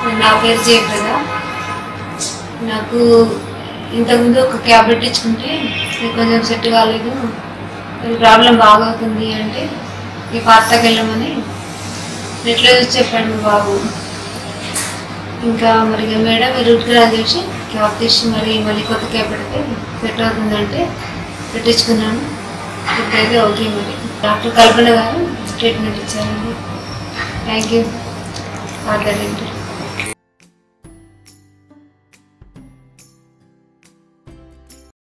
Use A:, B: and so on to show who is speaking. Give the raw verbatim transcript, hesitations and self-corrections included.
A: నా పేరు జయప్రద. నాకు ఇంతకుముందు ఒక క్యాబ్ పెట్టించుకుంటే కొంచెం సెట్ కాలేదు, ప్రాబ్లం బాగా అవుతుంది అంటే ఈ పార్తకి వెళ్ళమని నెట్లో చూసి చెప్పాడు బాబు. ఇంకా మరి మేడం మీరు రూట్ కెనాల్ చేసి క్యాబ్ తీసి మరి మళ్ళీ కొత్త క్యాబ్ పెడితే సెట్ అవుతుందంటే పెట్టించుకున్నాను. ఇప్పుడైతే ఓకే. మరి డాక్టర్ కల్పన గారు ట్రీట్మెంట్ ఇచ్చారండి. Thank you Partha dental.